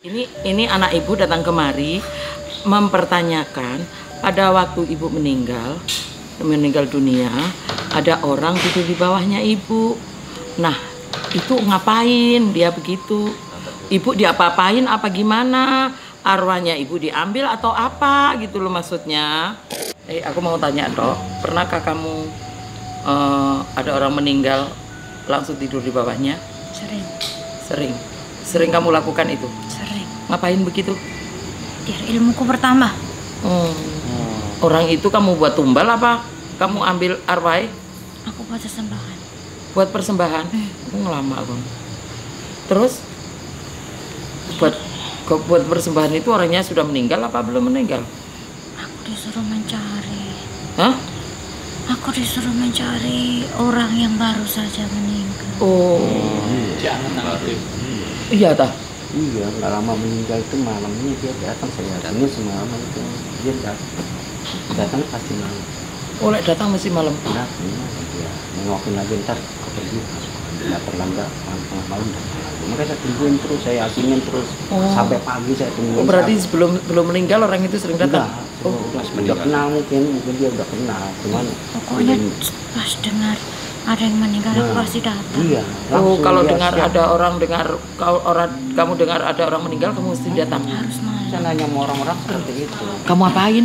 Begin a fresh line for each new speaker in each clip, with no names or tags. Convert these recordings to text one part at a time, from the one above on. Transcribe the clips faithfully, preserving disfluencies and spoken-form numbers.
Ini ini anak ibu datang kemari mempertanyakan pada waktu ibu meninggal meninggal dunia ada orang tidur di bawahnya ibu. Nah itu ngapain dia begitu? Ibu diapa-apain apa gimana? Arwahnya ibu diambil atau apa gitu loh maksudnya? Eh aku mau tanya dok, pernahkah kamu uh, ada orang meninggal langsung tidur di bawahnya?
Sering.
Sering. Sering kamu lakukan itu?
Sering.
Ngapain begitu?
Biar ilmuku bertambah.
Hmm. Orang itu kamu buat tumbal apa? Kamu ambil arwah?
Aku buat persembahan.
Buat persembahan?
Hmm.
Aku ngelama bang. Terus buat buat persembahan itu orangnya sudah meninggal apa belum meninggal?
Aku disuruh mencari.
Hah?
Aku disuruh mencari orang yang baru saja meninggal.
Oh.
Jangan aktif.
Iya tah.
Iya, nggak lama meninggal itu malamnya dia datang, saya datangnya semalam itu dia datang, datang pasti malam.
Oleh datang masih malam.
Datang dia nengokin lagi ntar ke pergi, nggak terlambat tengah malam datang lagi. Makanya saya tungguin terus, saya asingin terus
Oh.
sampai pagi saya tungguin.
Oh, berarti
sampai...
sebelum belum meninggal orang itu sering datang.
Udah, oh, udah, udah kenal mungkin, mungkin dia udah kenal, cuman
Pokoknya
mungkin,
pas dengar ada yang meninggal aku
Nah,
pasti datang.
iya.
Oh,
langsung
kalau
dia
dengar
siap.
ada orang dengar kalau orang kamu dengar ada orang meninggal kamu mesti datang.
Harus
Saya
malam.
nanya sama orang-orang seperti itu.
Kamu apain?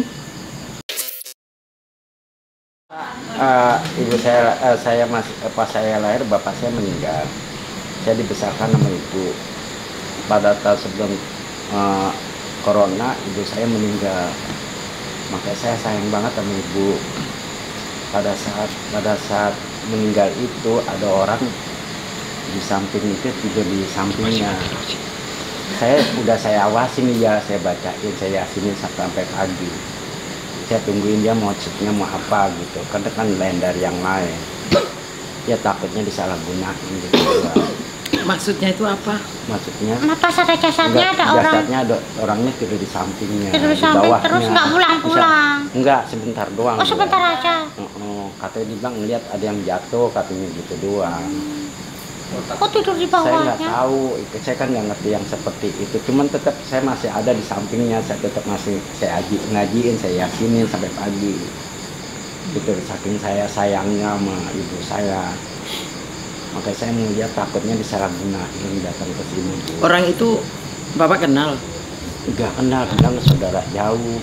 Uh, ibu saya, uh, saya masih uh, pas saya lahir bapak saya meninggal. Saya dibesarkan sama ibu. Pada tahun sebelum uh, corona ibu saya meninggal. Makanya saya sayang banget sama ibu. Pada saat pada saat meninggal itu ada orang di samping itu tidur di sampingnya. Saya udah saya awasin ya, saya bacain, saya yasinin sampai pagi. Saya tungguin dia mau ceknya mau apa gitu, karena kan lain dari yang lain. Ya takutnya disalahgunain gitu.
Maksudnya itu apa?
Maksudnya
Nah, pas ada jasadnya
enggak,
ada orang
jasadnya ada orangnya tidur di sampingnya,
tidur di
di
samping
bawahnya.
terus nggak pulang-pulang.
Bisa- enggak, sebentar doang.
Oh,
dia.
sebentar aja.
Uh-uh, katanya dibilang ngeliat ada yang jatuh, katanya gitu doang.
Kok tidur di
Saya nggak
bawahnya?
tahu, itu saya kan nggak ngerti yang seperti itu. Cuman tetap saya masih ada di sampingnya, saya tetap masih saya aji, ngajiin, saya yakinin sampai pagi. Gitu, saking saya sayangnya sama ibu saya. Makanya saya melihat takutnya disalahgunain datang ke sini.
Orang itu Bapak kenal?
Nggak kenal, bilang saudara jauh.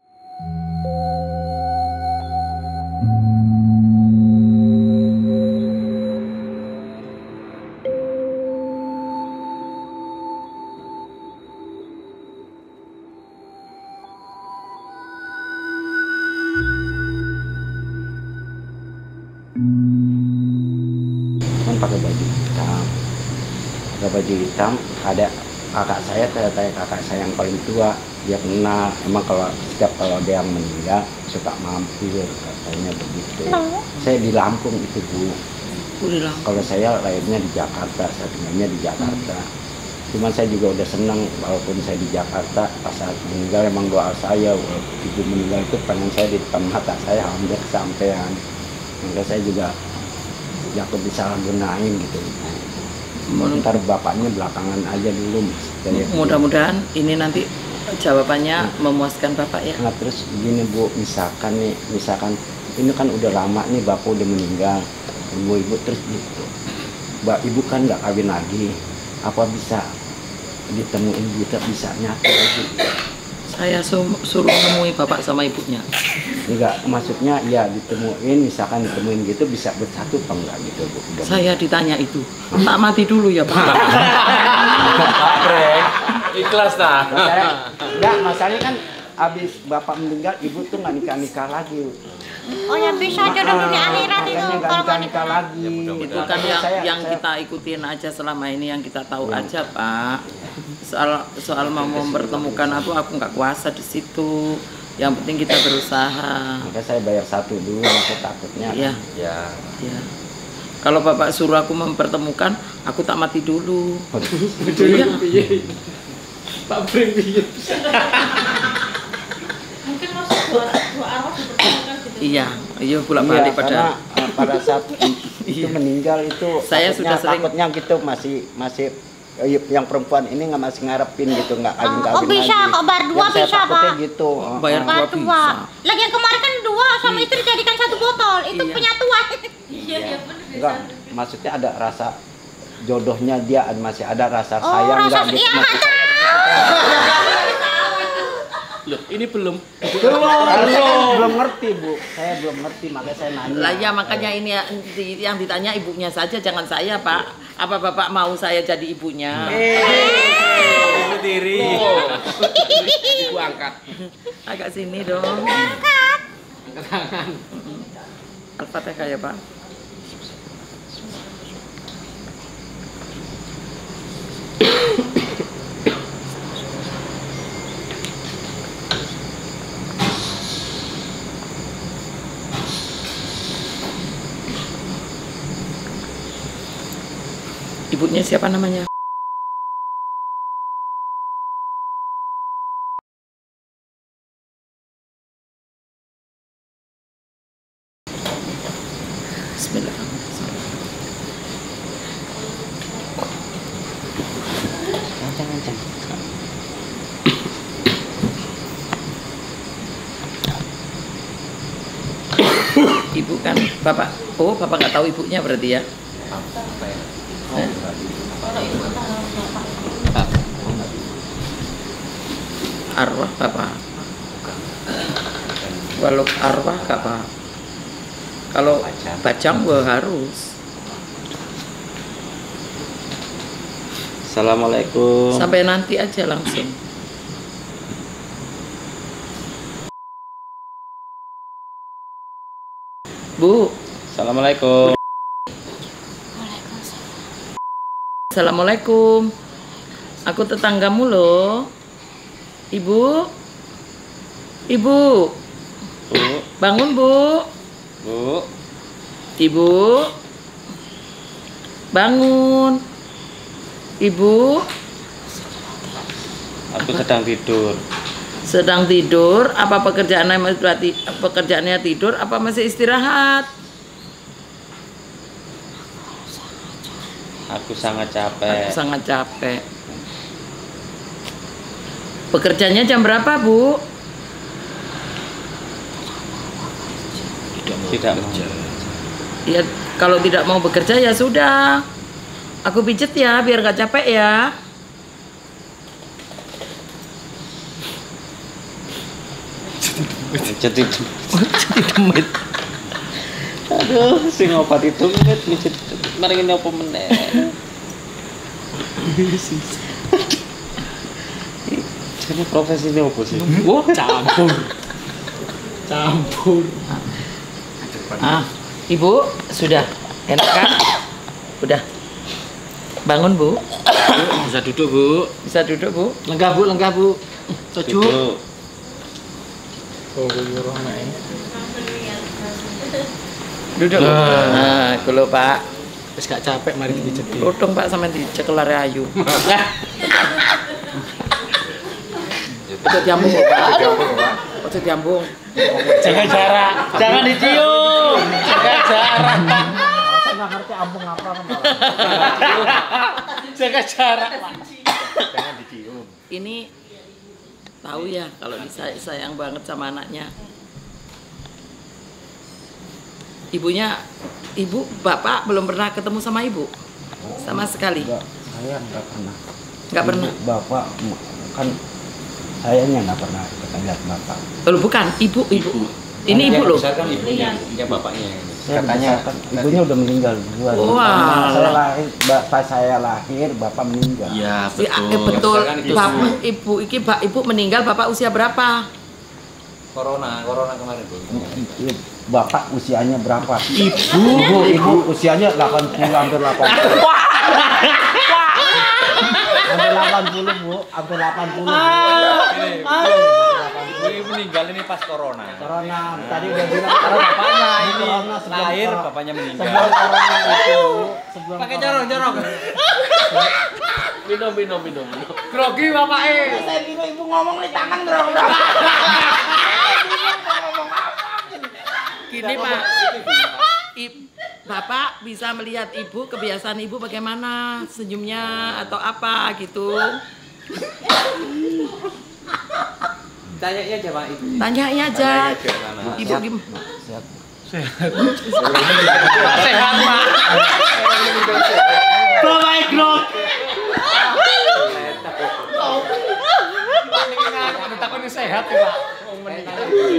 Kan pakai baju hitam, pakai baju hitam. Ada kakak saya, tanya kakak saya yang paling tua, dia kenal. Emang kalau setiap kalau ada yang meninggal suka mampir, katanya begitu.
Loh.
Saya di Lampung itu bu.
Udah.
Kalau saya lahirnya di Jakarta, saya tinggalnya di Jakarta. Cuman saya juga udah senang walaupun saya di Jakarta. Pas saat meninggal emang doa saya, walaupun ibu meninggal itu pengen saya di depan mata saya hampir kesampaian. Maka saya juga takut disalahgunain gitu. Ntar bapaknya belakangan aja dulu mas. Kayak gitu.
Mudah-mudahan ini nanti jawabannya memuaskan Bapak ya.
Nah terus begini bu, misalkan nih, misalkan ini kan udah lama nih bapak udah meninggal, ibu-ibu terus gitu, mbak ibu kan nggak kawin lagi, apa bisa ditemuin kita bisa nyatu lagi?
Saya su- suruh nemui Bapak sama ibunya.
Enggak, maksudnya ya ditemuin, misalkan ditemuin gitu bisa bersatu apa enggak gitu bu? Udah
Saya ditanya itu. Tak mati dulu ya Pak.
Ikhlas tak?
Masalah, enggak, masalahnya kan abis bapak meninggal ibu tuh nggak nikah nikah lagi.
Oh ya bisa jodoh dunia akhirat itu
Makanya nggak
kalau
nikah
mau
nikah lagi.
Itu kan
Makanya
yang
saya-
yang
saya-
kita ikutin aja selama ini, yang kita tahu
Ya.
aja Pak. Soal soal mau mempertemukan aku aku nggak kuasa di situ. Yang penting kita berusaha.
Makanya saya bayar satu dulu, saya takutnya.
Iya.
Ya.
Ya. Kalau Bapak suruh aku mempertemukan, aku tak mati dulu. Iya.
Pak Bring piye?
mungkin masuk dua dua arwah dipertemukan gitu.
Iya, iya bolak
Iya,
balik
karena
pada.
uh, pada saat itu
Iya.
meninggal itu
Saya
takutnya,
sudah sering-
takutnya gitu masih masih yang perempuan ini nggak masih ngarepin gitu, nggak kawin kawin
Oh, oh, bisa,
lagi.
kok bar dua
Yang saya
bisa,
takutnya
Pak.
gitu.
Bayar
Oh,
dua
Bar
bisa.
dua. Lagi yang kemarin kan dua sama istri jadikan satu botol. Itu
Iya.
penyatuan.
Iya, iya bener.
enggak, maksudnya ada rasa jodohnya dia masih ada rasa
Oh,
sayang
rasa
nggak gitu
iya,
masih
Kak.
Loh, ini belum.
Karena saya belum ngerti bu, saya belum ngerti makanya saya nanya.
Lah ya makanya ini ya, di- yang ditanya ibunya saja, jangan saya Pak. Apa Bapak mau saya jadi ibunya?
Ibu tiri.
Ibu angkat.
Agak sini dong.
Angkat tangan.
Al-Fatihah ya Pak. Ibunya siapa namanya? Bismillahirrahmanirrahim.
Jangan jangan.
Ibu kan Bapak. Oh, Bapak nggak tahu ibunya berarti ya? Eh? Arwah Bapak. Walau arwah gak apa. Kalau bajang gua harus.
Assalamualaikum.
Sampai nanti aja langsung. Bu,
Assalamualaikum.
Assalamualaikum. Aku tetanggamu loh. Ibu. Ibu.
Bu,
Bangun, Bu.
bu.
Ibu. Bangun. Ibu
Aku sedang tidur.
sedang tidur. Apa pekerjaannya berarti pekerjaannya tidur apa masih istirahat?
Aku sangat
Aku
capek.
sangat capek. Bekerjanya jam berapa, Bu?
Tidak mau.
Ya, kalau tidak mau bekerja ya sudah. Aku pijet ya, biar gak capek ya.
Jadi demit. Aduh, sing obat itu mit mijet. Mari ngene apa meneh. Jadi profesi ini apa sih?
Wah, campur. Campur.
Ah, Ibu sudah enak kan? Udah. Bangun, Bu.
Bisa duduk, Bu.
Bisa duduk, Bu.
Lenggah, Bu, lenggah, Bu. Sejuk.
Duduk.
Oh, yo nek.
Duduk. Bu. Nah, kulo Pak.
Wis gak capek mari dijeti.
Todong Pak sampe dicekelare ayu. Ojo diambung, Bu, Pak. Ojo diambung.
Jaga jarak. Jangan dicium. Jaga jarak.
Saya nggak ngerti ambung apa kan.
Jaga jarak, Pak.
Jangan dicium.
Ini tahu ya kalau disay- sayang banget sama anaknya. Ibunya, ibu, bapak belum pernah ketemu sama ibu, sama sekali.
Enggak, saya nggak pernah.
Nggak pernah.
Ibu, bapak m- kan sayanya nggak pernah kita lihat bapak.
Oh, bukan, ibu, ibu. Ini ibu loh.
Kan ibunya, ibunya bapaknya.
Saya katanya kan ibunya udah meninggal duluan.
Wah.
Saya lahir, bapak saya lahir, bapak meninggal.
Iya,
Si- eh, betul. Bapak, ibu, iki, Pak, ibu meninggal. Bapak usia berapa?
Corona, corona kemarin, Bu.
Bapak usianya berapa? Ibu, ibu, ibu usianya delapan puluh hampir delapan puluh. Hampir delapan puluh, Bu. Hampir delapan puluh.
Ini meninggal ini pas corona.
Corona, tadi udah bilang
Karena bapaknya ini
corona sebelum
lahir,
corona.
bapaknya meninggal.
Sebelum corona itu, sebelum
Pakai
corona.
jorong, jorong.
Minum, minum, minum.
Grogi bapaknya.
Saya bingung ibu ngomong di tangan dong.
Gini Pak, I- Bapak bisa melihat ibu, kebiasaan ibu bagaimana, senyumnya atau apa gitu.
Tanya aja Pak Ibu.
Tanya aja.
Tanya aja Mama.
Ibu gimana?
Sehat,
Pak.
Bapak Egrok. Pak takutnya sehat ya Pak. Mau meninggal.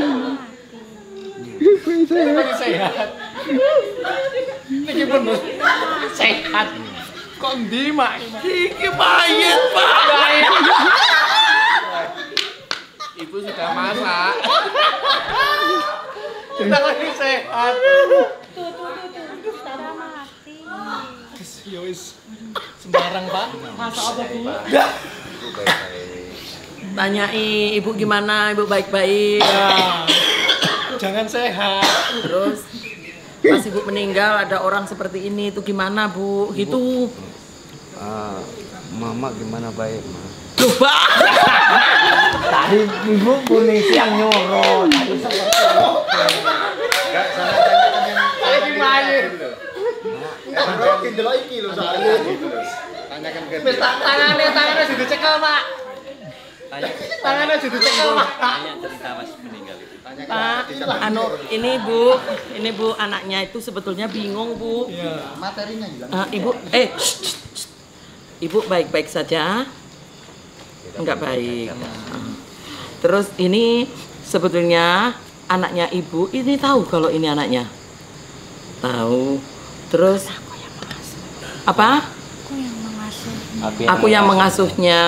Takutnya sehat. Ini pun sehat. Kok ndi mak?
Iki mayat, Pak.
Ibu sudah masak. Takutnya sehat.
Ya wis sembarang Pak. Masa apa Bu?
Ibu baik-baik.
Tanyai ibu gimana, ibu baik-baik.
Ya. Jangan sehat.
Terus pas ibu meninggal ada orang seperti ini itu gimana bu? Gitu.
Ah, mama gimana baik, Ma?
Loh, Pak.
Tadi ibu polisi yang nyuruh. Tadi seperti itu.
Enggak salah tanyakan yang
Lagi main.
Rokin delok iki lho soalnya.
tanyakan ke
Wis tak tangannya tangannya sudah cekel Pak.
Tanya
Tangannya sudah cekel Pak.
tanya cerita Mas meninggal itu.
Pak, anu ini bu, ini bu anaknya itu sebetulnya bingung bu.
Iya.
Materinya hilang.
Ah, ibu, eh, shh, shh, shh. Ibu baik-baik saja? Enggak baik. Ah. Terus ini sebetulnya anaknya ibu ini tahu kalau ini anaknya. Tahu. Terus apa?
Aku yang mengasuh.
Aku yang mengasuhnya.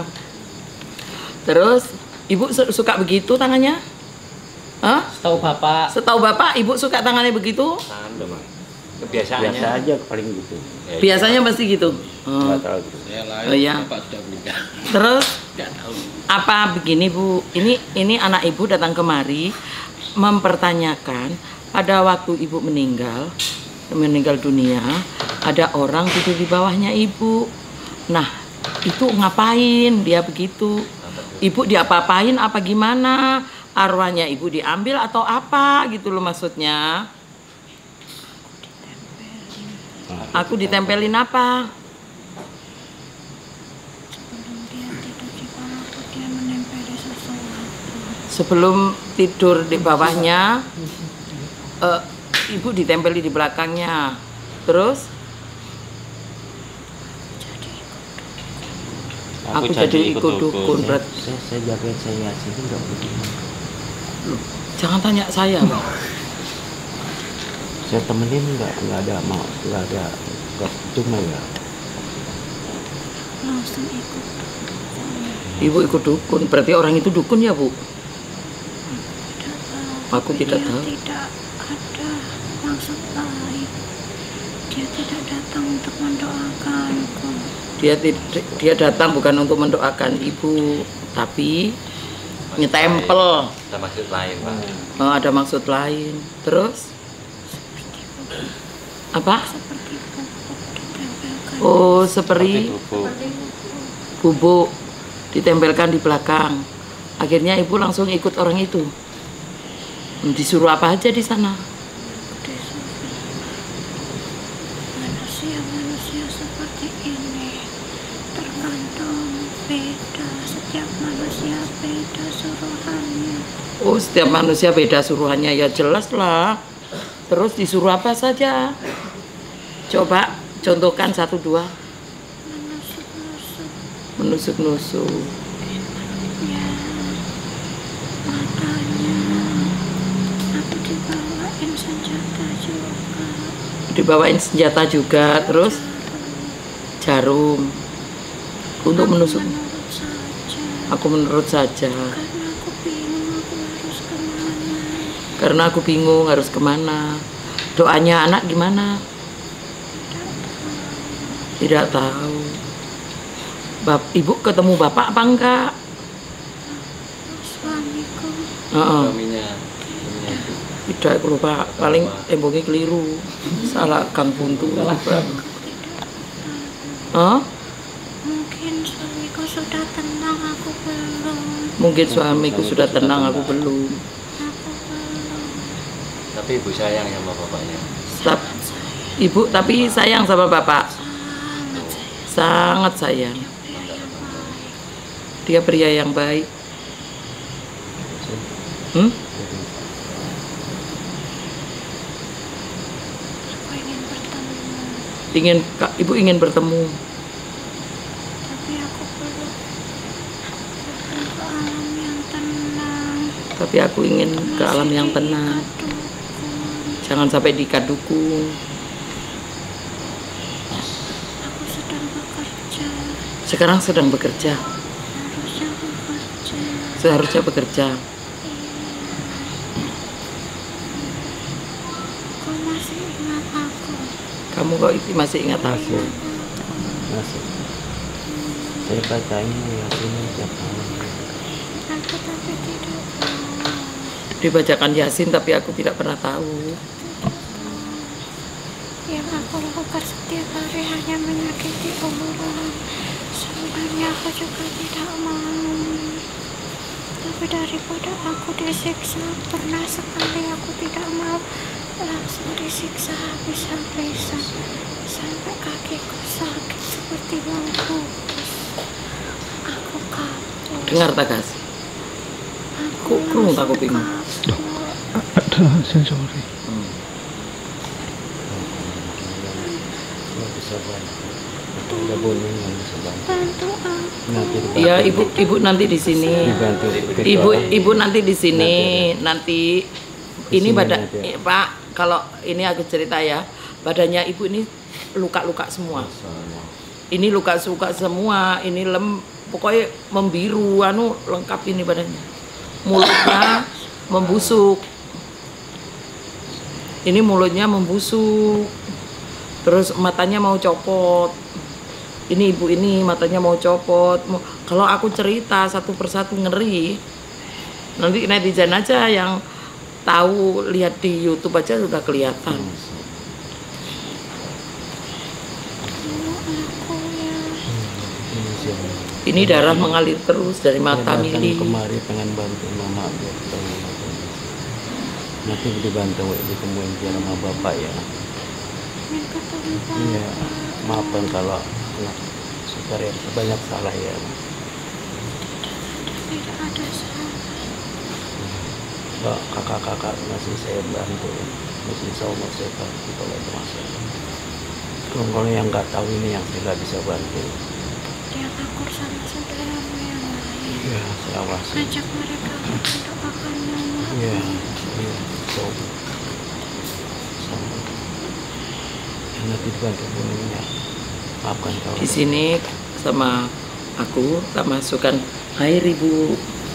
Terus ibu su- suka begitu tangannya? Hah?
Tahu Bapak.
Setahu bapak, ibu suka tangannya begitu?
Tahan dong, Mas. Kebiasaannya.
Biasa aja paling gitu.
Ya,
Biasanya pasti gitu. Oh,
Enggak tahu gitu.
Ya lah,
Oh, iya.
Bapak sudah meninggal.
Terus
Enggak tahu.
apa begini bu? Ini ini anak ibu datang kemari mempertanyakan pada waktu ibu meninggal meninggal dunia ada orang tidur di bawahnya ibu. Nah itu ngapain dia begitu? Ibu diapa-apain apa gimana? Arwahnya ibu diambil atau apa gitu loh maksudnya? Aku ditempelin apa?
Sebelum dia tidur di bawahku, dia menempeli sesuatu.
Sebelum tidur di bawahnya, eh, ibu ditempeli di belakangnya. Terus aku, jadi ikut dukun. Berat.
Saya, saya jagain saya sini enggak begini.
Jangan tanya saya, Pak.
Saya temenin enggak enggak ada mau enggak ada enggak cuma ya.
langsung ikut.
Ibu ikut dukun. Berarti orang itu dukun ya, Bu?
Tidak tahu.
Aku tidak
Dia
tahu.
tidak ada maksud lain. Dia tidak datang untuk mendoakanku.
Dia tid- dia datang bukan untuk mendoakan ibu, tapi nyetempel.
Ada maksud lain, Pak.
Oh, ada maksud lain. Terus
Seperti pupuk,
apa?
seperti pupuk ditempelkan.
Oh, seperti
Bubuk.
Seperti pupuk.
bubuk ditempelkan di belakang. Akhirnya ibu langsung ikut orang itu. Disuruh apa aja di sana?
Manusia-manusia seperti ini tergantung beda, setiap manusia beda suruhannya.
Oh, setiap manusia beda suruhannya, ya jelas lah. Terus disuruh apa saja? Coba contohkan satu dua.
Menusuk-nusuk
Menusuk-nusuk.
ya matanya. Aku dibawain senjata juga.
Dibawain senjata juga. Terus jarum untuk
Aku
menusuk.
menurut saja.
Aku menurut saja.
Karena aku bingung aku harus kemana.
Karena aku bingung harus kemana. Doanya anak gimana? Tidak tahu. Bap, ibu ketemu bapak apa enggak?
Suamiku
Heeh.
Suaminya. Suaminya itu.
Tidak, aku lupa. Paling embongnya keliru. Salah Kang Buntu. Hah?
mungkin suamiku sudah tenang, aku belum.
Mungkin suamiku sudah tenang, aku belum.
Aku belum.
Tapi ibu sayang sama bapaknya.
Tap-
Saya
Ibu tapi sayang sama bapak.
Sangat saya.
Sangat sayang. Dia pria yang baik. Hmm?
Aku ingin bertemu.
Ingin Kak, Ibu ingin bertemu.
Tapi aku perlu perlu ke alam yang tenang.
Tapi aku ingin ke alam yang tenang.
Dukun.
Jangan sampai diikat dukun.
Aku sedang bekerja.
Sekarang sedang bekerja.
Harusnya bekerja.
Seharusnya bekerja.
Kau masih ingat aku?
Kamu kok itu masih ingat aku?
Masih. Saya bacain Yasin tiap malam.
Aku tapi tidak tahu.
Dibacakan Yasin tapi aku tidak pernah tahu.
Yang aku lakukan setiap hari hanya menyakiti orang. Sebenarnya aku juga tidak mau. Tapi daripada aku disiksa, pernah sekali aku tidak mau langsung disiksa habis-habisan sampai kakiku sakit seperti mau putus. Aku kapok.
Dengar Tagas.
Aku
Kok kerungu tak
langsung
kupingmu?
kapok.
Ada sensori.
Nggak bisa bantu. Ada bonus yang bisa bantu.
Bantu aku.
Nanti dibantu.
Iya, Ibu Ibu nanti di sini.
Dibantu.
Ibu Ibu nanti di sini. Nanti ini
sini
badan
nanti ya.
eh, Pak, kalau ini aku cerita ya, badannya Ibu ini luka-luka semua. Ini luka-luka semua, ini lem pokoknya membiru anu lengkap ini badannya. Mulutnya membusuk. Ini mulutnya membusuk. Terus matanya mau copot. Ini ibu ini matanya mau copot. Mau- Kalau aku cerita satu persatu ngeri. Nanti netizen aja yang tahu lihat di YouTube aja sudah kelihatan.
Aku ya.
Ini siapa?
Ini darah mengalir terus dari mata
Saya datang
Mili.
kemari pengen bantu mama biar ketemu sama kondisi. Nanti dibantu ditemuin dia sama bapak ya.
Ingin ketemu
Iya,
Bapak.
maafkan kalau anak saudara yang banyak salah ya.
Tidak ada salah.
Mbak, kakak-kakak masih saya bantu, masih insya Allah saya bantu kalau ada masalah. Kalau kalau yang nggak tahu ini yang saya nggak bisa bantu,
Dia akur sama saudaramu yang lain.
ya saya awasi.
Ajak mereka untuk doakan mama.
Iya, iya, insya Allah. Sama. Ya, nanti dibantu bunyinya. Maafkan kalau
Di sini sama aku tak masukkan air ibu.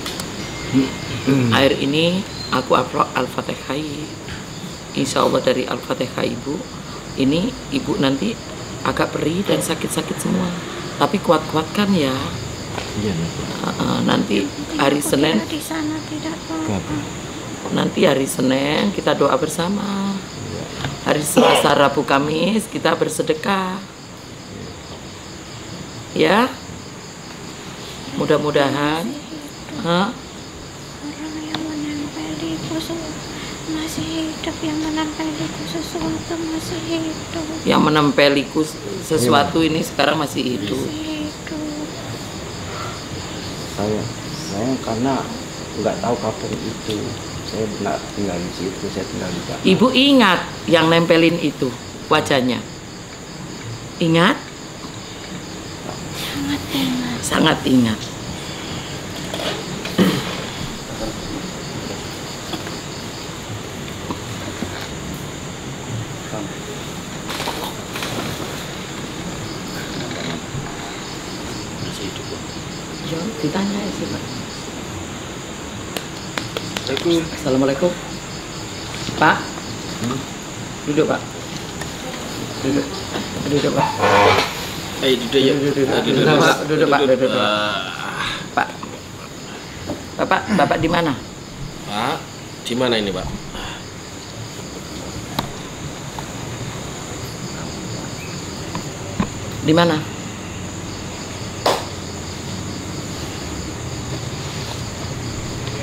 Air ini aku upload Al-Fatihah. Insya Allah dari Al-Fatihah ibu. Ini ibu nanti agak perih dan sakit-sakit semua. Tapi kuat-kuatkan ya.
Iya nanti.
Uh, uh, nanti hari
Aku
Senin,
kira di sana tidak
Nggak
apa-apa.
nanti hari Senin kita doa bersama.
Iya.
Hari Selasa, Rabu, Kamis kita bersedekah. Ya. Mudah-mudahan. Hah?
Orang yang menempeliku se- masih hidup, yang menempeliku sesuatu masih hidup.
Yang menempeliku sesuatu ini sekarang masih hidup.
Masih hidup.
Saya, saya karena nggak tahu kapan itu. Saya nggak tinggal di situ, saya tinggal di Jakarta.
Ibu ingat yang nempelin itu wajahnya. Ingat?
Sangat ingat.
Sangat ingat. Ya, ditanya ya sih Pak. Assalamualaikum. Pak. Duduk Pak. Duduk. Duduk Pak.
Eh, duduk ya.
Duduk, duduk,
Ah,
duduk,
duduk,
Pak. Duduk, Pak. Duduk, duduk.
Ah,
Pak. Bapak, Bapak di mana?
Pak, di mana ini, Pak?
Di mana?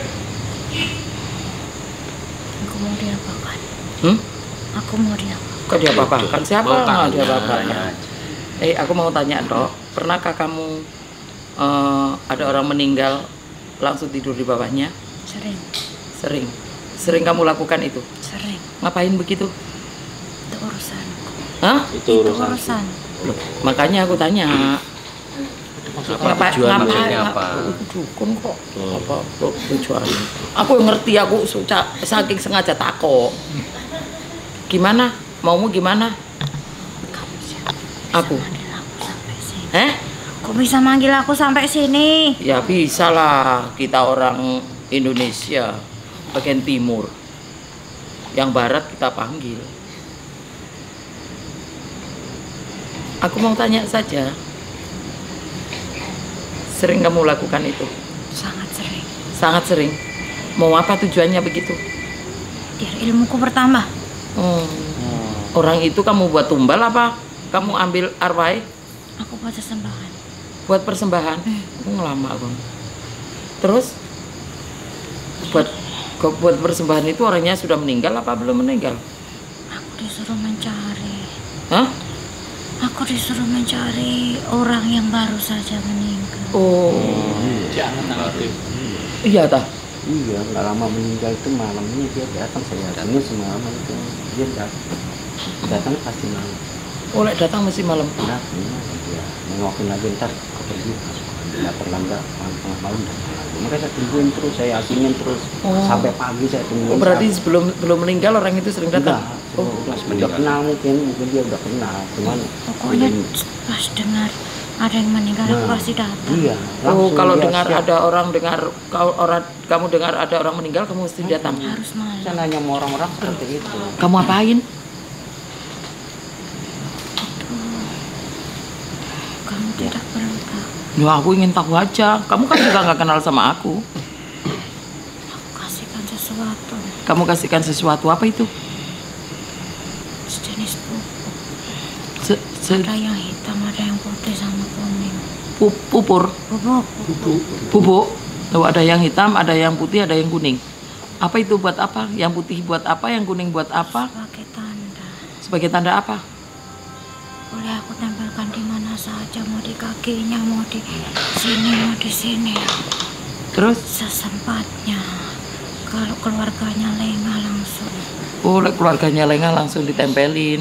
Aku mau diapakan?
Hmm?
Aku mau diapakan?
Kok dia apa-apakan? Siapa
Oh,
nggak dia
tanya,
apa-apakan?
tanya.
Eh, aku mau tanya dok, pernahkah kamu eh, ada orang meninggal langsung tidur di bawahnya?
Sering,
Sering. Sering kamu lakukan itu?
sering.
Ngapain begitu?
Itu urusanku.
Hah?
Itu
Itu
urusan.
urusan.
Loh, makanya aku tanya.
Apa tujuan maksudnya apa?
Itu dukun kok. Apa kok tujuannya? Aku yang ngerti, aku suca, saking sengaja takut. Gimana? Maumu gimana?
Kamu siapa?
Aku.
Manggil aku sampai sini.
Eh?
Kok bisa manggil aku sampai sini?
Ya bisa lah, kita orang Indonesia bagian timur. Yang barat kita panggil. Aku mau tanya saja. Sering kamu lakukan itu?
Sangat sering.
Sangat sering. Mau apa tujuannya begitu?
Biar ilmuku bertambah.
Hmm. Orang itu kamu buat tumbal apa? Kamu ambil arwah
Aku buat sesembahan.
buat persembahan? Hmm. Lama aku. Terus buat kok buat persembahan itu orangnya sudah meninggal apa belum meninggal?
Aku disuruh mencari.
Hah?
Aku disuruh mencari orang yang baru saja meninggal.
Oh, iya tah.
Iya, nggak lama meninggal itu malamnya dia datang, saya datangnya semalam itu dia datang, datang pasti malam.
Oleh datang masih malam.
Datang dia nengokin lagi ntar aku pergi nggak terlambat tengah malam datang lagi. Makanya saya tungguin terus, saya asingin terus
Oh.
sampai pagi saya tungguin.
Oh, berarti
sampai-
sebelum belum meninggal orang itu sering datang.
Enggak,
Oh,
udah, udah kenal mungkin, mungkin dia udah kenal, cuman
Pokoknya
belum-
pas dengar ada yang meninggal aku
Nah,
pasti datang.
iya,
oh
langsung
kalau
dia
dengar
siap.
ada orang dengar kalau orang kamu dengar ada orang meninggal kamu mesti datang.
Harus malam.
Saya nanya sama orang-orang seperti itu.
Kamu apain?
Kamu tidak perlu tahu.
Ya aku ingin tahu aja. Kamu kan juga nggak kenal sama aku.
Aku kasihkan sesuatu.
Kamu kasihkan sesuatu apa itu?
Sejenis pupuk.
Se, se,
Ada yang hitam, ada yang putih sama kuning.
pu- pupur,
Pupuk.
bubuk. Oh, ada yang hitam, ada yang putih, ada yang kuning. Apa itu buat apa? Yang putih buat apa? Yang kuning buat apa?
Sebagai tanda.
Sebagai tanda apa?
Boleh aku tempelkan di mana saja, mau di kakinya, mau di sini, mau di sini.
Terus?
Sesempatnya. Kalau keluarganya lengah langsung.
Oh, keluarganya lengah langsung ditempelin.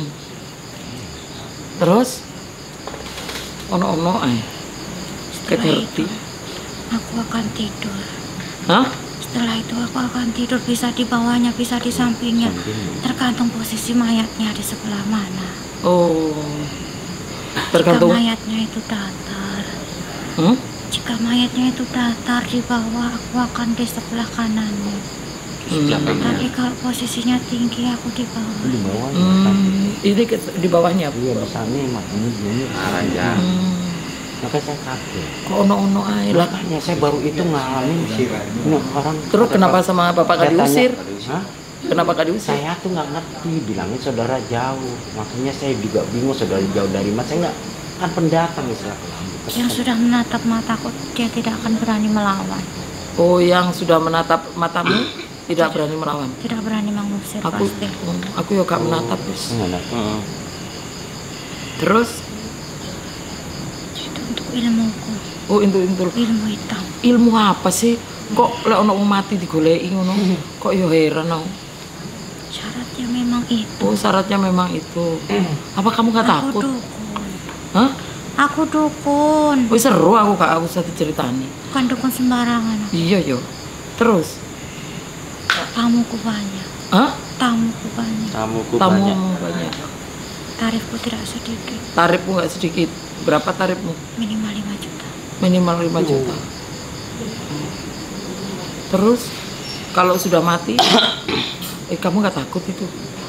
Terus? Ono-ono ay.
Setelah
Kegerti.
itu, aku akan tidur.
Hah?
Setelah itu aku akan tidur, bisa di bawahnya, bisa di sampingnya. Tergantung posisi mayatnya di sebelah mana.
Oh.
Jika
Tergantung.
mayatnya itu datar,
Hmm?
jika mayatnya itu datar di bawah, aku akan di sebelah kanannya.
Hmm.
Tapi kalau posisinya tinggi, aku di bawah.
Di bawah
Hmm, ini ke- di bawahnya.
iya di sana makanya gini.
Arahnya.
Hmm.
Makanya saya kaget.
Kok ono-ono ay lah.
Makanya saya baru itu ngalamin sih. Ini orang.
Terus kenapa sama bapak gak
Saya tanya,
diusir?
Hah?
Kenapa gak diusir?
Saya tuh nggak ngerti, bilangnya saudara jauh. Makanya saya juga bingung saudara jauh dari mana. Saya nggak kan pendatang istilah.
Yang sudah menatap mataku, dia tidak akan berani melawan.
Oh, yang sudah menatap matamu tidak berani melawan.
Tidak berani mengusir
Aku,
pasti.
aku ya gak menatap wis.
Nggak
Heeh.
Terus,
Itu untuk ilmuku,
oh itu itu
ilmu hitam.
ilmu apa sih? Kok lek ono wong mati digoleki ngono? Kok ya heran aku.
Syaratnya memang itu.
Oh, syaratnya memang itu. Apa kamu gak
Aku
takut?
dukun.
Hah?
Aku dukun.
Oh, seru aku gak aku usah diceritani.
Bukan dukun sembarangan.
Iya yo. Terus,
Tamuku banyak.
hah?
Tamuku banyak.
Tamuku
Tamu
banyak.
banyak.
Tarifku tidak sedikit.
Tarifmu nggak sedikit. Berapa tarifmu?
Minimal lima juta.
Minimal lima juta. Terus kalau sudah mati, eh kamu nggak takut itu?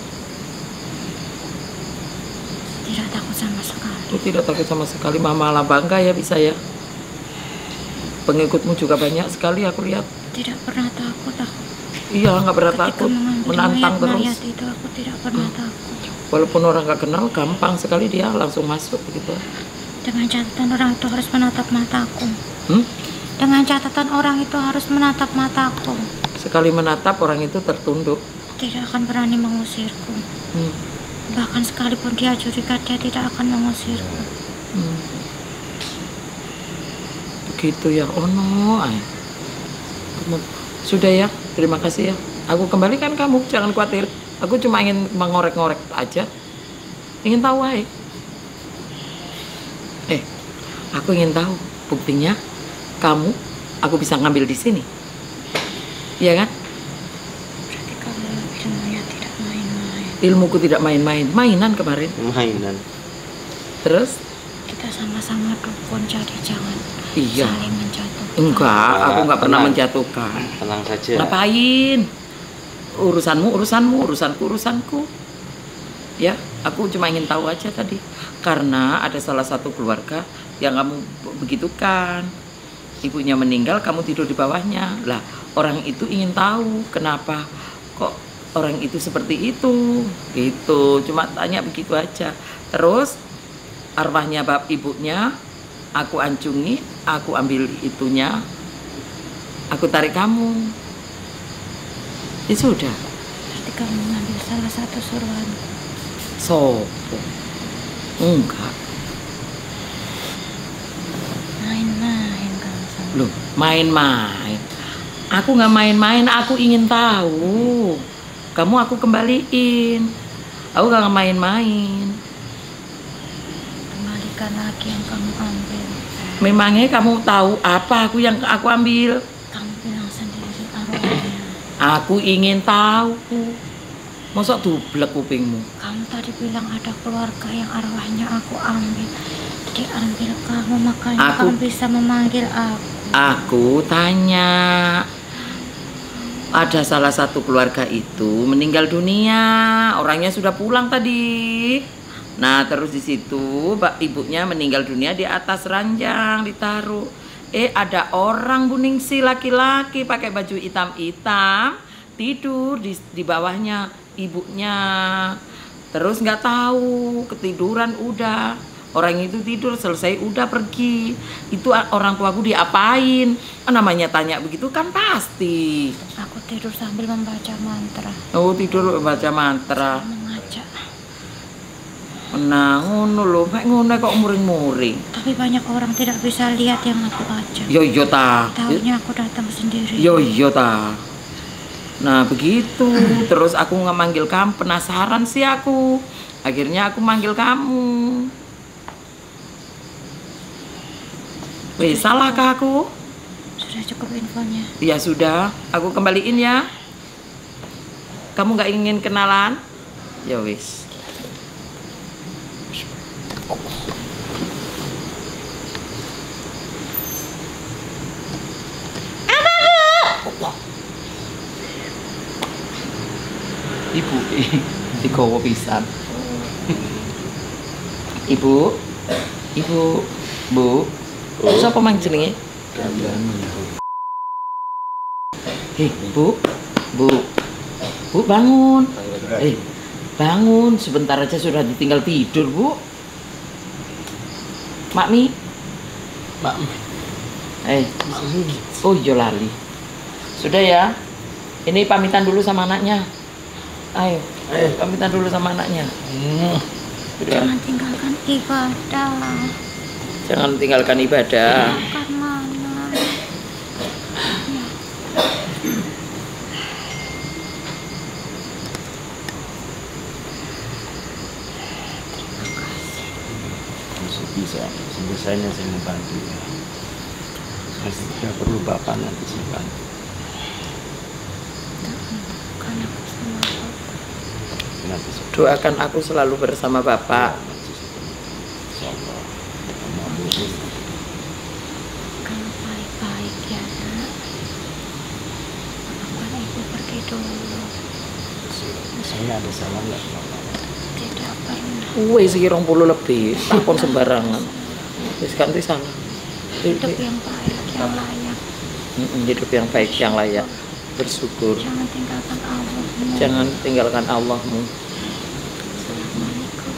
Tidak takut sama sekali.
Aku tidak takut sama sekali. Mama malah bangga ya bisa ya. Pengikutmu juga banyak sekali aku lihat.
Tidak pernah takut aku.
Iya nggak pernah
Ketika
takut,
mengambil
menantang
mayat-mayat
terus.
itu aku tidak pernah takut.
Walaupun orang nggak kenal, gampang sekali dia langsung masuk begitu.
Dengan catatan orang itu harus menatap mataku.
Hmm?
Dengan catatan orang itu harus menatap mataku.
Sekali menatap orang itu tertunduk.
Tidak akan berani mengusirku.
Hmm.
Bahkan sekalipun dia curiga, dia tidak akan mengusirku.
Hmm. Begitu ya, oh no. Ay. Sudah ya, terima kasih ya. Aku kembalikan kamu, jangan khawatir. Aku cuma ingin mengorek-ngorek aja. Ingin tahu aja. Eh, aku ingin tahu buktinya kamu, aku bisa ngambil di sini. Iya kan?
Berarti kamu ilmunya tidak main-main.
Ilmuku tidak main-main, mainan kemarin.
Mainan.
Terus?
Kita sama-sama dukun, jadi jangan
Iya.
saling menjatuhkan.
Enggak, aku nggak pernah
Tenang.
menjatuhkan.
Tenang saja.
Ngapain? Urusanmu, urusanmu, urusanku, urusanku. Ya, aku cuma ingin tahu aja tadi. Karena ada salah satu keluarga yang kamu begitukan. Ibunya meninggal, kamu tidur di bawahnya. Lah, orang itu ingin tahu kenapa kok orang itu seperti itu. Gitu, cuma tanya begitu aja. Terus arwahnya bab ibunya aku ancungi, aku ambil itunya, aku tarik kamu. Ya sudah.
Berarti kamu mengambil salah satu suruhan.
Sopo? Enggak.
Main-main kamu sama.
Loh, main-main. Aku nggak main-main, aku ingin tahu. Kamu aku kembaliin. Aku nggak main-main.
Kembalikan lagi yang kamu ambil.
Memangnya kamu tahu apa aku yang aku ambil?
Kamu bilang sendiri arwahnya.
Aku ingin tahu. Masa dublek kupingmu?
Kamu tadi bilang ada keluarga yang arwahnya aku ambil. Diambil kamu, makanya
Aku-
kamu bisa memanggil aku.
Aku tanya. Ada salah satu keluarga itu meninggal dunia. Orangnya sudah pulang tadi. Nah, terus di situ bak ibunya meninggal dunia di atas ranjang ditaruh. Eh, ada orang Buningsi laki-laki pakai baju hitam-hitam tidur di di bawahnya ibunya. Terus nggak tahu, ketiduran udah. Orang itu tidur selesai udah pergi. Itu a- orang tuaku diapain? Ah, namanya tanya begitu kan pasti.
Aku tidur sambil membaca mantra.
Oh, tidur baca mantra.
Mengajak.
Nah, ngono lho, mek ngono kok muring-muring.
Tapi banyak orang tidak bisa lihat yang aku baca.
Yo yo ta.
Tahunya aku datang sendiri.
Yo yo ta. Nah, begitu. Terus aku nggak manggil kamu, penasaran sih aku. Akhirnya aku manggil kamu. Wih, salahkah aku?
Sudah cukup infonya.
Ya sudah, aku kembaliin ya. Kamu nggak ingin kenalan? Ya wis. Ibu, digowo pisan. Ibu, ibu, bu, siapa mang jenenge? Hei, bu, bu, bu bangun. Eh, bangun. Sebentar aja sudah ditinggal tidur, bu. Makmi,
Mbak,
eh, oh iya lali. Sudah ya. Ini pamitan dulu sama anaknya. Ayo, ayo pamitan dulu sama anaknya.
hmm,
Sudah.
Jangan tinggalkan ibadah.
Jangan tinggalkan ibadah.
Makan mana?
Bisa, sebisanya saya membantu. Masih tidak perlu bapak nanti saya bantu.
Karena aku sama Bapak.
Nanti saya
Doakan aku selalu bersama Bapak.
Insyaallah. Sama Bu.
Kamu baik-baik ya nak. Maafkan ibu pergi dulu.
Saya ada salah nggak bapak?
Tidak pernah.
Wes iki rong puluh lebih, takon sembarangan. Wis ganti salah.
Hidup yang baik, yang layak.
Mm-mm, hidup yang baik, yang layak. Bersyukur.
Jangan tinggalkan Allahmu.
Jangan tinggalkan Allahmu.
Assalamualaikum.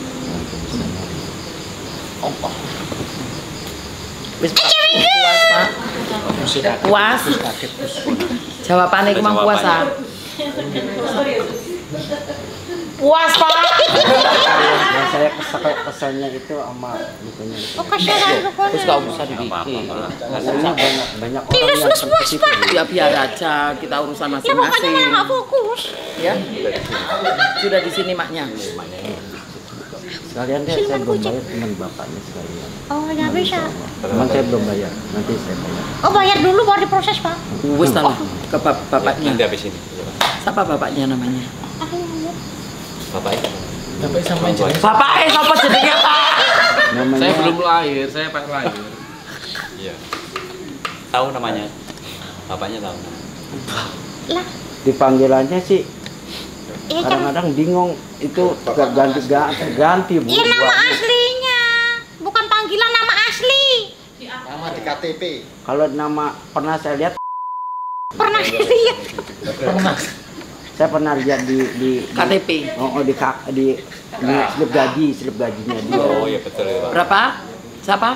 Allah. Wis puas, Pak. Puas. Jawabannya
Ada
emang puasa.
jawabannya.
Puas Pak.
Dan saya kesel keselnya itu sama bukunya itu.
Oh, kasihan pokoknya.
Terus gak usah dibikin.
Karena banyak banyak orang
Iya,
yang
was-was,
sensitif.
Pak.
Ya biar aja kita urusan
Ya pokoknya
masing-masing.
malah nggak fokus.
Ya. Sudah di sini maknya.
Sekalian deh saya belum bayar teman bapaknya sekalian.
Oh, nggak bisa.
Teman saya belum bayar, nanti saya bayar.
Oh, bayar dulu baru diproses, Pak.
Wes lah ke bap bapaknya.
Nanti habis ini.
Siapa bapaknya namanya?
Ah, iya.
Bapaknya.
Sampai sama jenis.
Bapak eh siapa jenenge Pak?
Namanya
Saya belum lahir, saya pas lahir.
Iya. Tahu namanya. Bapaknya tahu.
Lah,
dipanggilannya sih
iya kan.
kadang-kadang bingung itu gak ganti ganti ganti bu.
Iya nama aslinya, bukan panggilan nama asli.
Nama di K T P.
Kalau nama pernah saya lihat,
Pernah lihat.
saya pernah lihat di di,
K T P.
di oh, oh, di, kak- di, di slip gaji slip gajinya dia.
Oh iya betul itu Pak.
Berapa? Siapa?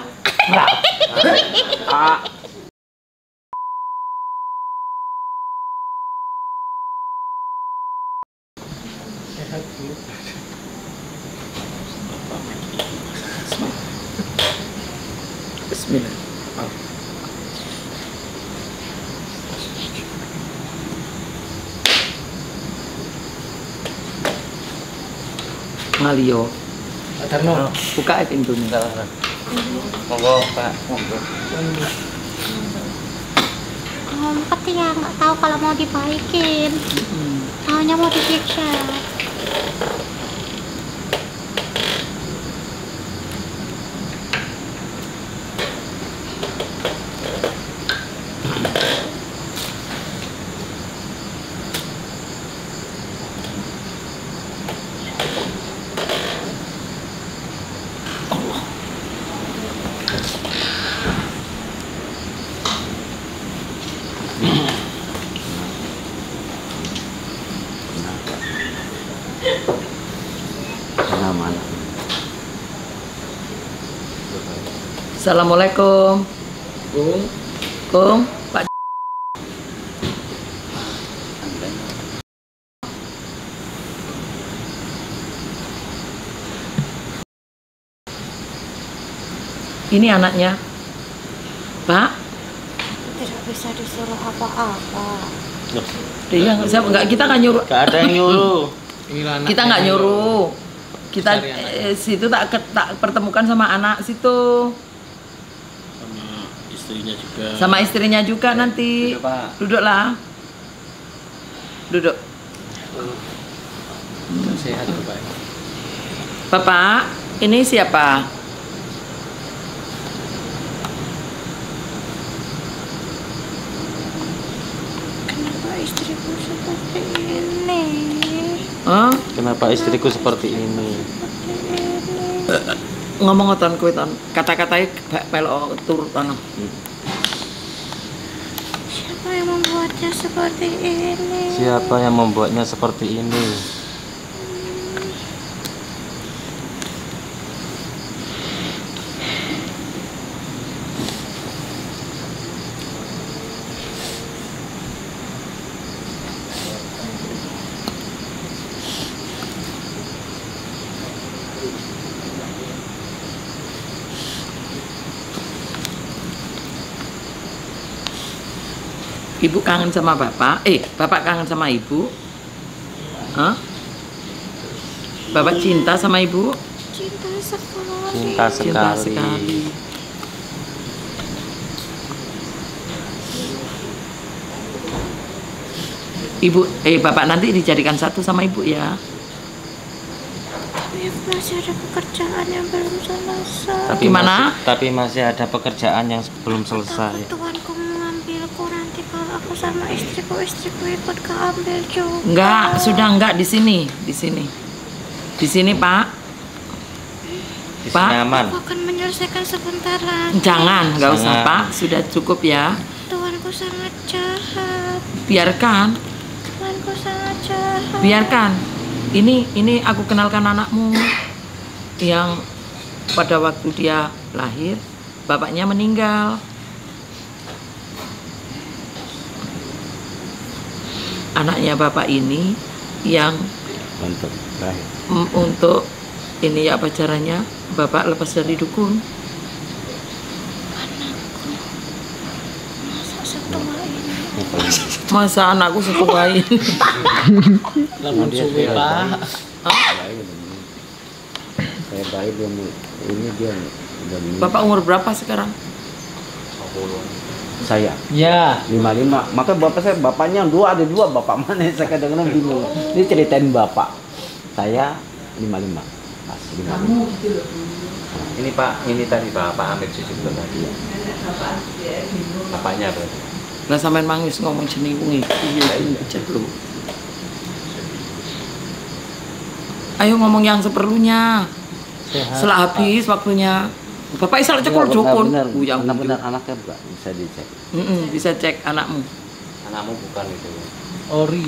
Ah,
Bismillah. Ngalio. Buka pintunya.
Monggo Pak. Monggo.
Oh, peti ya nggak tahu kalau mau dibaikin. Taunya mau disiksa.
mana?
Assalamualaikum.
Bung,
Kum, Pak. Ini anaknya, Pak.
Tidak bisa disuruh apa-apa.
Dia nggak, saya nggak, kita nggak nyuruh.
Gak ada yang nyuruh.
inilah anaknya.
Kita nggak nyuruh. Kita
Cari anaknya.
eh, situ tak ke- tak pertemukan sama anak situ,
Sama istrinya juga.
sama istrinya juga nanti.
Duduk, Pak.
Duduklah. Duduk.
Sehat tuh Pak.
Bapak, ini siapa?
Kenapa istriku seperti ini?
Hah?
Kenapa istriku seperti ini?
Seperti ini.
Ngomong ngoton kowe ton. Kata-katanya bak pelok tur tono.
Siapa yang membuatnya seperti ini?
Siapa yang membuatnya seperti ini?
Ibu kangen sama bapak? Eh, bapak kangen sama ibu? Hah? Bapak cinta sama ibu?
Cinta sekali.
Cinta
Cinta
sekali.
sekali. Ibu, eh bapak nanti dijadikan satu sama ibu ya.
Tapi aku masih ada pekerjaan yang belum selesai.
Tapi
Gimana?
masih- tapi masih ada pekerjaan yang belum selesai.
Takut Tuhanku mengambilku nanti kalau aku sama istriku, istriku ikut keambil juga.
Enggak, sudah enggak di sini, di sini. Di sini, Pak.
Di
Pak.
sini aman.
Aku akan menyelesaikan sebentar lagi.
Jangan, enggak usah,
Jangan.
Pak. Sudah cukup ya.
Tuhanku sangat jahat.
Biarkan,
Tuhanku sangat jahat.
biarkan. Ini ini aku kenalkan anakmu yang pada waktu dia lahir bapaknya meninggal. Anaknya bapak ini yang
Untuk terakhir.
Mm, Untuk ini ya apa caranya Bapak lepas dari dukun?
Anakku, masa setua ini?
Masa anakku setuain?
Lamun suwi Pak.
Saya bayi belum ini dia belum ini.
Bapak umur berapa sekarang?
Saya
Ya.
lima lima. Maka bapak saya bapaknya dua ada dua bapak mana saya kadang-kadang bingung. Ini ceritain bapak. Saya lima lima. Pas lima lima.
Ini Pak, ini tadi Pak, Pak Amir Sucipto tadi. Bapaknya berarti.
Lah sampean mangis ngomong jeneng kuwi. Iya, lu. Ayo ngomong yang seperlunya. Setelah habis waktunya. Bapak isal cekul dukun.
Benar,
Buyang
benar anaknya bukan bisa dicek.
Mm-mm, bisa cek anakmu.
Anakmu bukan itu.
Ori.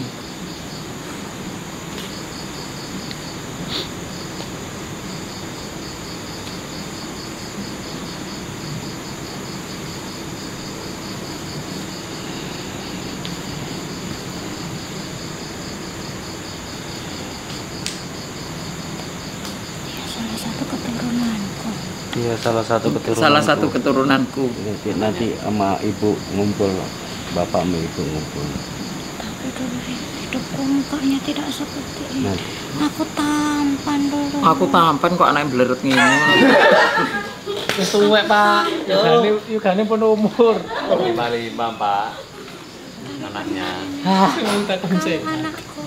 Dia salah satu keturunanku.
Dia salah satu keturunan.
Salah satu keturunanku.
Nanti, nanti sama ibu ngumpul, bapak sama ibu ngumpul.
Tapi dulu hidupku mukanya tidak seperti ini.
Nanti.
Aku tampan dulu.
Aku tampan kok anak bleret ngene.
Wis tuwek Pak. Yugane yugane pun umur.
lima lima Pak. Anaknya.
Sing tak
Kamu
kunci.
anakku.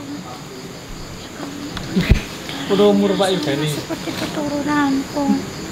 Pun umur Pak Yugane.
Seperti keturunanku.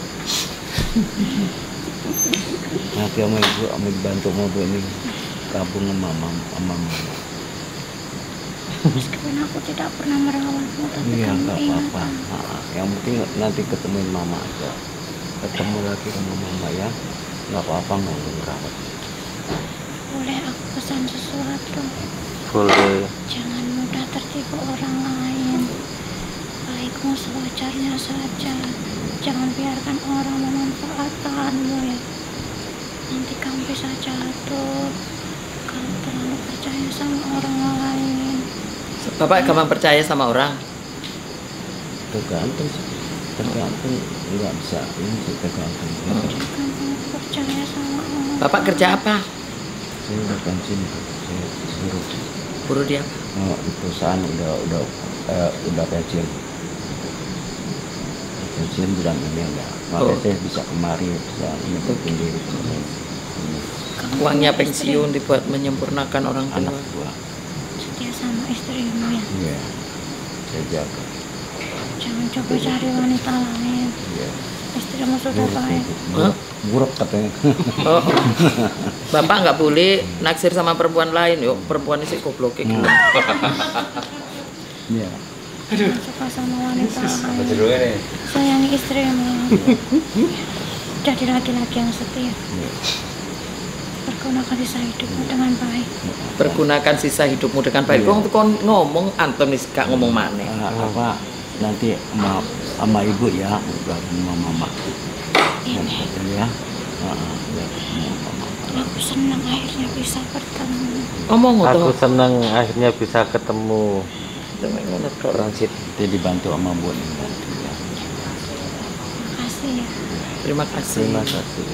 Nanti sama ibu sama bantu mobil ini gabung sama mama sama mama.
Meskipun aku tidak pernah merawatmu, tapi
Iya
kamu
nggak
ingat.
apa-apa. Nah, yang penting nanti ketemuin mama aja. Ketemu lagi sama mama ya. Nggak apa-apa nggak merawat.
Boleh aku pesan sesuatu?
Boleh.
Jangan mudah tertipu orang lain. Baikmu sewajarnya saja. Jangan biarkan orang memanfaatkanmu ya. Nanti kamu bisa jatuh kalau terlalu percaya sama orang lain.
Bapak gampang percaya sama orang.
Tergantung sih. Tergantung nggak bisa ini sih tergantung.
Jangan kamu percaya sama orang.
Bapak kerja apa?
Saya udah pensiun. Saya suruh.
Buruh dia.
Oh, di perusahaan udah udah eh, udah pensiun. Pensiun bulan ini enggak. Makanya
Oh.
saya bisa kemari bisa nyempetin diri.
Uangnya pensiun dibuat menyempurnakan orang
Anak
tua.
dua.
Setia sama istrimu ya.
Iya. Saya jaga.
Jangan coba cari wanita lain.
Iya.
Istrimu sudah baik.
Hah?
Buruk katanya.
Oh. Bapak nggak boleh naksir sama perempuan lain. Yuk, perempuan ini sih goblok kayak gitu.
Iya.
Jangan suka sama wanita
Apa
lain.
judulnya nih?
Sayangi istrimu. Jadi laki-laki yang setia. Pergunakan sisa hidupmu dengan baik.
Pergunakan sisa hidupmu dengan baik. Wong tuh kon ngomong Antonis gak ngomong maneh.
Ah, apa nanti sama sama ibu ya udah sama mama.
Ini
Ya. Ah, udah ketemu sama mama.
aku senang akhirnya bisa bertemu.
Ngomong
Aku
tuh.
senang akhirnya bisa ketemu.
Orang situ dibantu sama Bu Nina. Ya.
Makasih ya.
Terima kasih.
Terima kasih.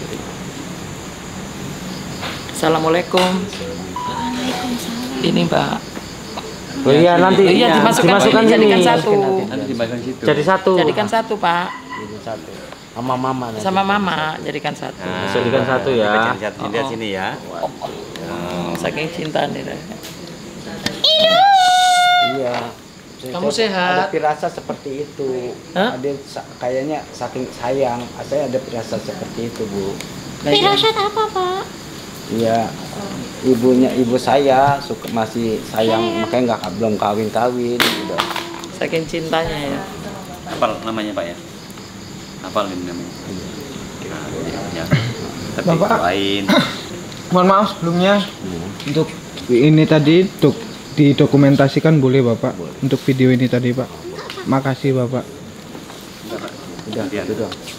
Assalamualaikum.
Waalaikumsalam.
Ini Mbak.
Oh iya nanti.
Oh iya, dimasukkan sini, jadikan satu.
Nanti dimasukkan situ. Jadi
Jadi
satu.
Jadikan satu Pak.
Ini satu. Sama mama nanti.
Sama Mama jadikan satu.
Nah, jadikan satu ya.
Lihat
sini ya.
Oh, saking cinta nih. Deh.
Iya.
Kamu
Saya
sehat?
Ada firasat seperti itu.
Hah?
Ada sa- kayaknya saking sayang, saya ada firasat seperti itu, Bu.
Nah, iya.
Firasat apa, Pak?
Iya. Ibunya ibu saya suka masih sayang,
Sayang.
makanya nggak belum kawin-kawin udah.
Saking cintanya ya.
Hafal namanya Pak ya? Hafal ini namanya. Ya. Tapi
Bapak.
doain.
Mohon maaf sebelumnya
Iya.
untuk ini tadi untuk didokumentasikan boleh Bapak untuk video ini tadi Pak. Makasih Bapak.
Udah,
Kemudian.
itu dong.